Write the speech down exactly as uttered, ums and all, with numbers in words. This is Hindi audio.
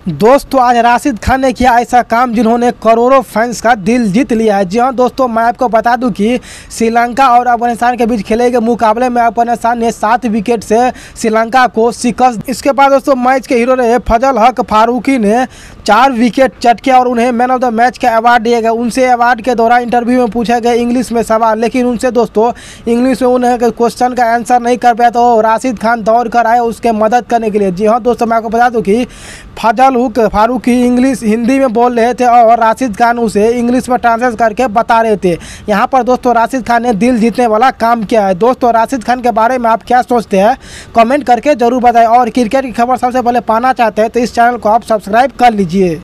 दोस्तों आज राशिद खान ने किया ऐसा काम जिन्होंने करोड़ों फैंस का दिल जीत लिया है। जी हाँ दोस्तों, मैं आपको बता दूं कि श्रीलंका और अफगानिस्तान के बीच खेले गए मुकाबले में अफगानिस्तान ने सात विकेट से श्रीलंका को शिकस्त। इसके बाद दोस्तों मैच के हीरो रहे फजल हक फारूकी ने चार विकेट चटके और उन्हें मैन ऑफ द मैच का अवार्ड दिया गया। उनसे अवार्ड के दौरान इंटरव्यू में पूछा गया इंग्लिश में सवाल, लेकिन उनसे दोस्तों इंग्लिश में उन्हें क्वेश्चन का आंसर नहीं कर पाया, तो राशिद खान दौड़ कर आए उसके मदद करने के लिए। जी हाँ दोस्तों, मैं आपको बता दूं कि फजल हक फारूकी इंग्लिश हिंदी में बोल रहे थे और राशिद खान उसे इंग्लिश में ट्रांसलेट करके बता रहे थे। यहाँ पर दोस्तों राशिद खान ने दिल जीतने वाला काम किया है। दोस्तों राशिद खान के बारे में आप क्या सोचते हैं कमेंट करके जरूर बताएं, और क्रिकेट की खबर सबसे पहले पाना चाहते हैं तो इस चैनल को आप सब्सक्राइब कर लीजिए।